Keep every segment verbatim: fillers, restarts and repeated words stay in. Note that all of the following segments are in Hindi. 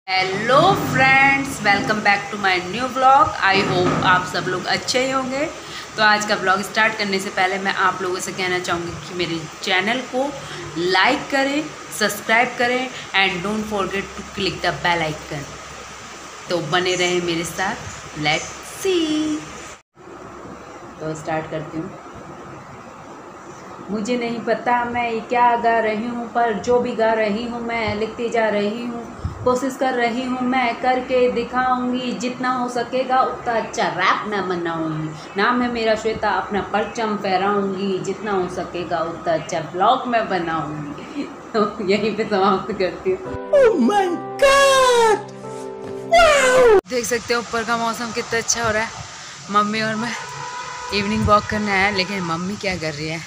Hello friends, welcome back to my new vlog. I hope आप सब लोग अच्छे ही होंगे। तो आज का व्लॉग स्टार्ट करने से पहले मैं आप लोगों से कहना चाहूँगी कि मेरे चैनल को लाइक करें, सब्सक्राइब करें and don't forget to click the bell icon. तो बने रहें मेरे साथ। Let's see. तो स्टार्ट करती हूँ। मुझे नहीं पता मैं क्या गा रही हूँ, पर जो भी गा रही हूँ मैं लिखती जा रही हूँ। कोशिश कर रही हूँ मैं, करके दिखाऊंगी। जितना हो सकेगा उतना अच्छा रैप मैं बनाऊंगी। नाम है मेरा श्वेता, अपना परचम फहराऊंगी। जितना हो सकेगा उतना अच्छा ब्लॉग मैं बनाऊंगी। तो यहीं पे समाप्त करती हूँ। Oh my God! Wow! देख सकते हो ऊपर का मौसम कितना अच्छा हो रहा है। मम्मी और मैं इवनिंग वॉक करने आए, लेकिन मम्मी क्या कर रही है?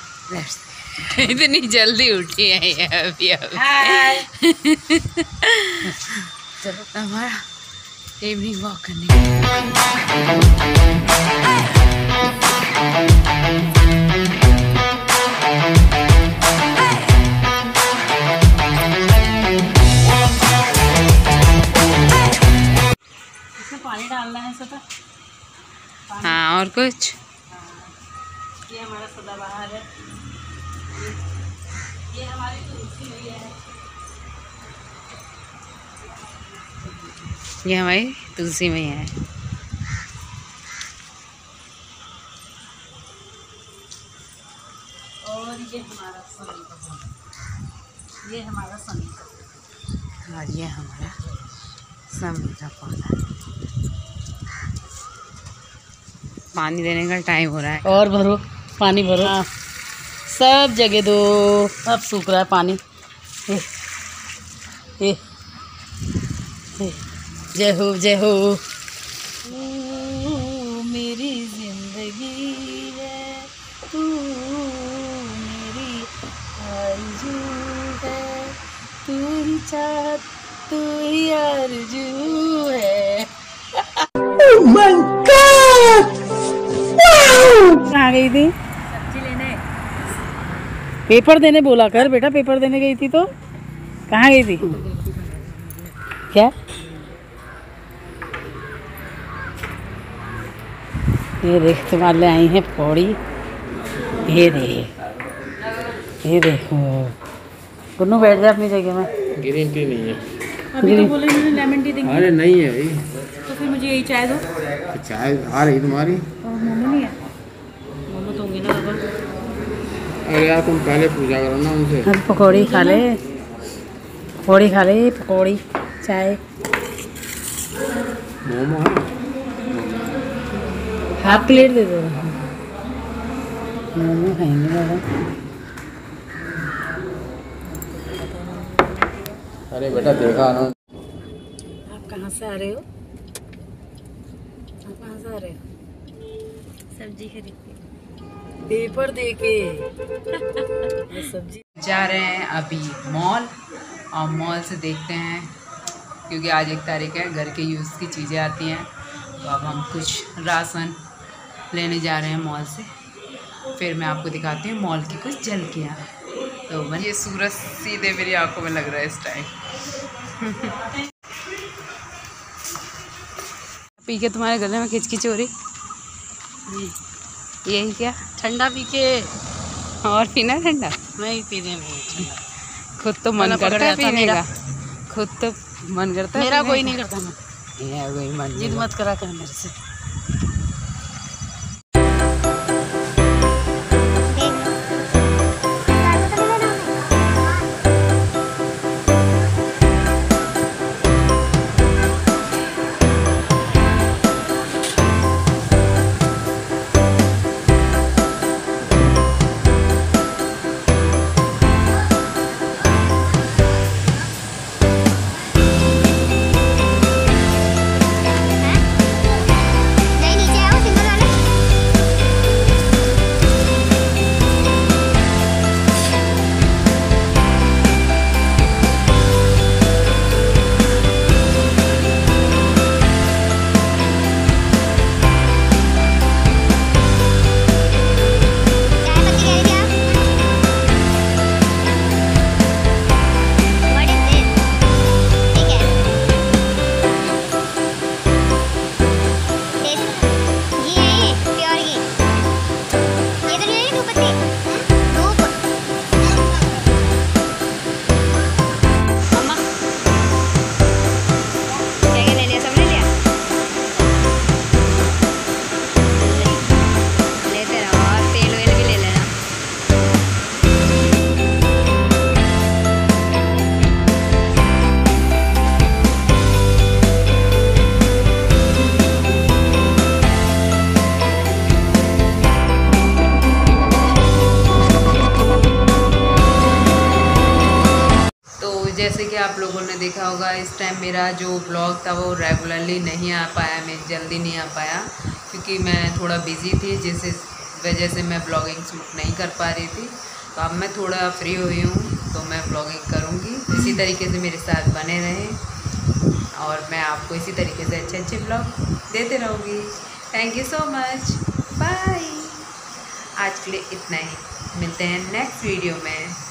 इतनी जल्दी उठी है ये अभी अभी। चलो हमारा इवनिंग वॉक करने इसमें पानी डालना है सदा। हाँ, और कुछ? ये हमारा सदाबहार है। ये हमारी तुलसी मैया है। ये हमारी तुलसी मैया है। और ये हमारा सनी का पौधा। ये हमारा सनी का पौधा। और ये हमारा समी का पौधा। पानी देने का टाइम हो रहा है। और भरो, पानी भरो। हाँ, सब जगह दो। अब सूख रहा है पानी। ए, ए, ए, जय हो जय हो। तू मेरी जिंदगी है, तू मेरी आरज़ू है, तू ही चाहत, तू ही आरज़ू है। Oh my God! Wow! कहाँ गई थी? सब्जी लेने। पेपर देने बोला कर बेटा। पेपर देने गई थी तो कहाँ गई थी? क्या? ये देख, तुम्हारे लिए आई है पकौड़ी। ये देख, ये देखो। गुन्नू बैठ जा अपनी जगह में। ग्रीन टी नहीं है। अभी तो बोले मैंने लेमन टी देंगे। अरे नहीं है भाई, तो फिर मुझे यही चाय दो। तो चाय आ रही तुम्हारी। और मोमो नहीं है? मोमो तो होंगे ना बाबा। अरे यार तुम पहले पूजा करो ना उनसे। हम पकौड़ी खा ले, पकौड़ी खा ले, पकौड़ी चाय। मोमो है। हाफ प्लेट दे दो। मोमो खाएंगे बाबा। अरे बेटा देखा ना। आप कहाँ से आ रहे हो? आप कहाँ से आ रहे हो? सब्जी खरीद के। पेपर दे के। ये सब्जी। जा रहे हैं अभी मॉल, और मॉल से देखते हैं, क्योंकि आज एक तारीख है, घर के यूज़ की चीज़ें आती हैं। तो अब हम कुछ राशन लेने जा रहे हैं मॉल से। फिर मैं आपको दिखाती हूँ मॉल की कुछ झलकियाँ। तो मैं, ये सूरज सीधे मेरी आंखों में लग रहा है इस टाइम। पी के तुम्हारे गले में खिचखिच हो रही, यही क्या? ठंडा पी के। और पीना ठंडा? नहीं पीने में ठंडा। खुद तो मन करता है पीने का। खुद तो मन करता है। मेरा कोई नहीं करता ना। मेरा कोई मन जिद नहीं। मत करा कर मेरे से। जैसे कि आप लोगों ने देखा होगा, इस टाइम मेरा जो ब्लॉग था वो रेगुलरली नहीं आ पाया, मैं जल्दी नहीं आ पाया क्योंकि मैं थोड़ा बिज़ी थी, जिस वजह से मैं ब्लॉगिंग शूट नहीं कर पा रही थी। तो अब मैं थोड़ा फ्री हुई हूँ तो मैं ब्लॉगिंग करूँगी। इसी तरीके से मेरे साथ बने रहें और मैं आपको इसी तरीके से अच्छे अच्छे ब्लॉग देते रहूँगी। Thank you so much, bye. आज के लिए इतना ही, मिलते हैं नेक्स्ट वीडियो में।